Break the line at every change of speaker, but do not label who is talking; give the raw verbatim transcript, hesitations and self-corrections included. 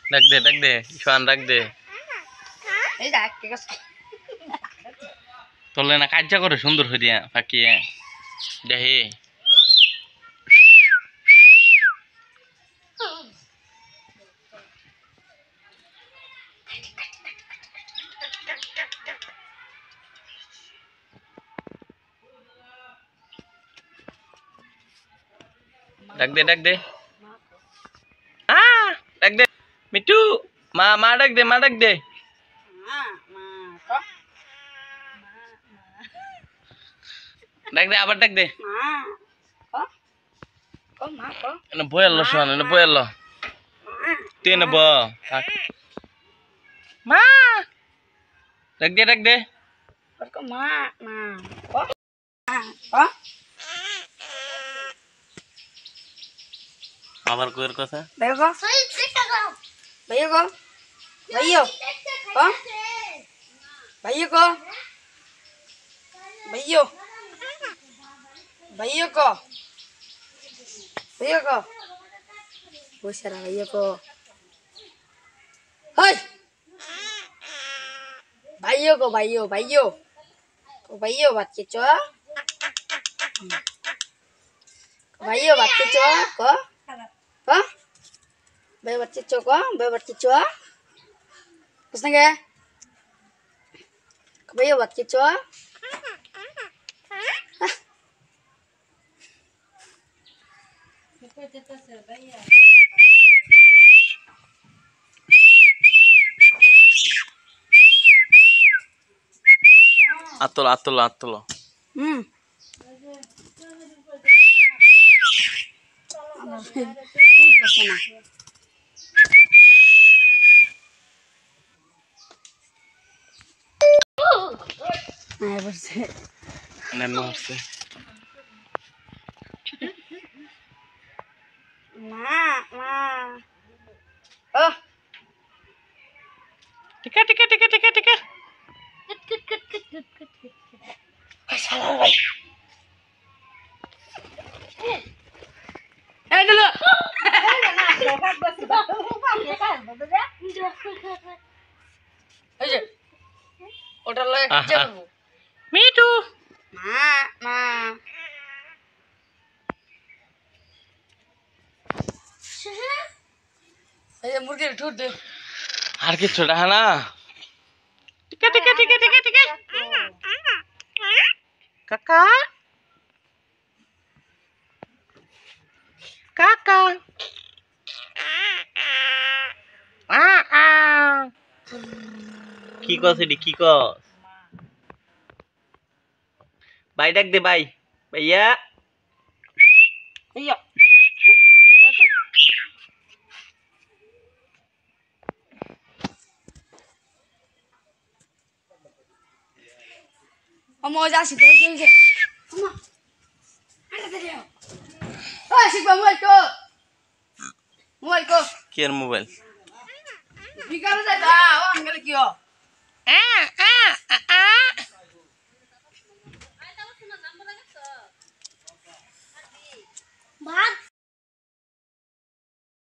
ডাক দে ডাক দে শোয়ান ডাক দে
এই দেখ ঠিক আছে
তোলে না কাজা করে সুন্দর হইয়া পাকিয়ে দেখি ডাক দে ডাক দে আ ডাক দে মিটু মা মা ডাক দে মা ডাক দে ডাক দে আবার ডাক দে না বয়াল্লো শোন না বয়াল্লো তুই না ব মা ডাক দে ডাক দে
মা মা
আবার কোয়ের কথা
ভাইয়া গো ভাইয়া গো ভাইয়া গো ভাইয়া গো ভাইয়া ভাইয়া গো ভাইয়া গো বসরা ভাইয়া গো হাই ভাইয়া গো ভাইয়া ভাইয়া ও ভাইয়া বাচ্চা চ ভাইয়া বাচ্চা চ গো Hả? Bê bật chích chua quá, bê bật chích chua. Cái gì nghe? Bê bật chích chua.
Atolo atolo atolo.
Hmm. Sana. Ay berse.
Nan berse.
Ma, ma. Oh.
Tika tika tika tika tika.
Kut kut kut kut kut kut kut. Eh dulu. Ayo. Udah lo jam.
Me too.
Ma, ma. Ayo murgi udah deh.
আর কিছু না না টিকা টিকা টিকা টিকা টিকা কাকা কাকা আ আ কি কস এডি কি কস ভাই ডাক দে ভাই ভাইয়া
Ayo. Mau ra xịt tôi chơi kìa. Mama. Ada tadi ya. Oh, xịt vào mobile cô. Mobile cô.
কি এর mobile
Bicara saja. Oh, enggak lagi yo.
আ আ আ
Bhat.